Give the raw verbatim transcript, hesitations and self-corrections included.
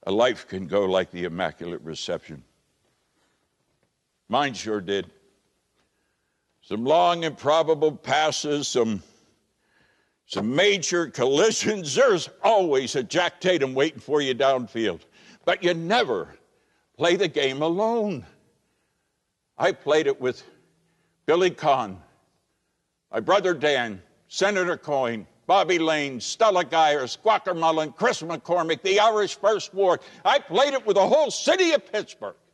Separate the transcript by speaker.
Speaker 1: a life can go like the Immaculate Reception. Mine sure did. Some long, improbable passes, some, some major collisions. There's always a Jack Tatum waiting for you downfield. But you never play the game alone. I played it with Billy Kahn, my brother Dan, Senator Coyne, Bobby Lane, Stella Geyer, Squawker Mullen, Chris McCormick, the Irish First Ward. I played it with the whole city of Pittsburgh.